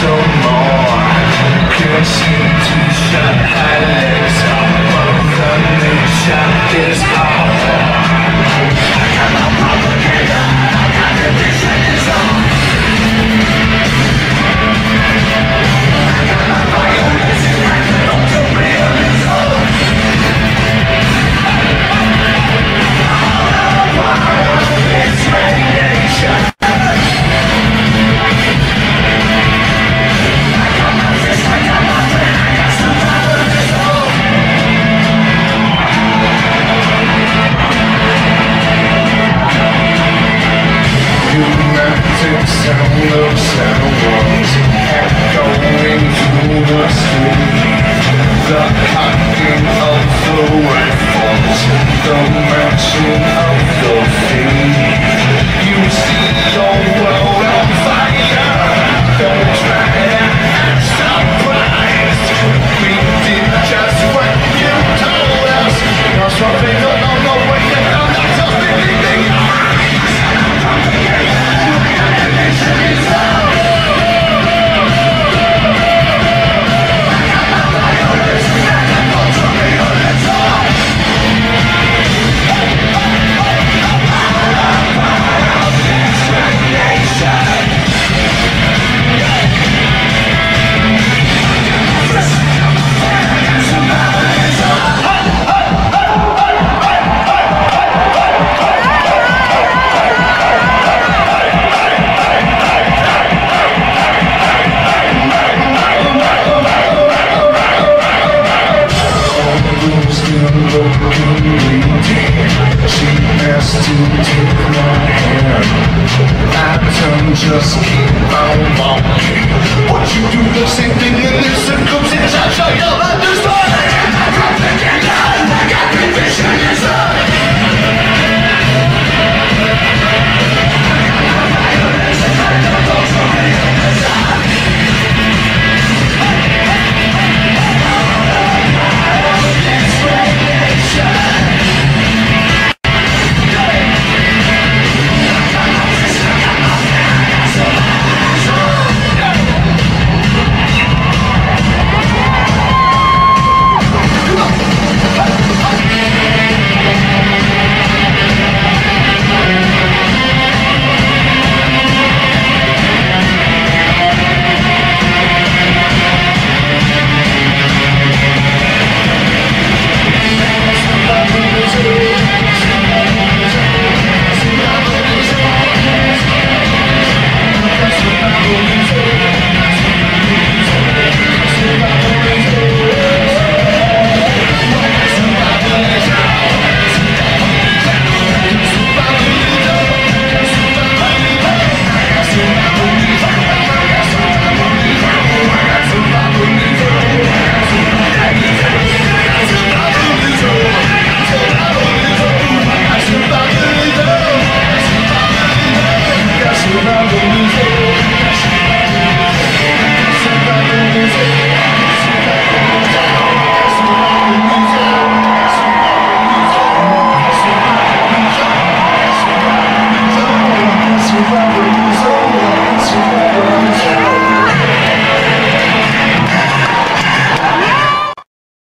some more. Piercing t-shirt, high legs up, the nature is hard. I got no propaganda, I got the revisionism. I got my violation and the ultra-realism. It's radiation. I got my fist, I got my pen, I got survivalism. Pneumatic sound of sounds echoing through the street. The cocking of the rifles, the matching of the feet. You see your world on fire. Don't try to act surprised. We did just what you told us. You're swapping on the way that I'm not something in your eyes. Just keep on walking. What you do the same thing in this circumstance. I'll show you understand. I got propaganda, I got revision.